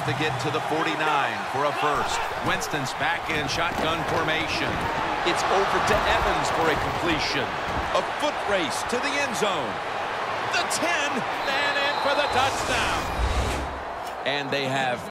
to get to the 49 for a first. Winston's back in shotgun formation. It's over to Evans for a completion. A foot race to the end zone. The 10, and in for the touchdown. And they have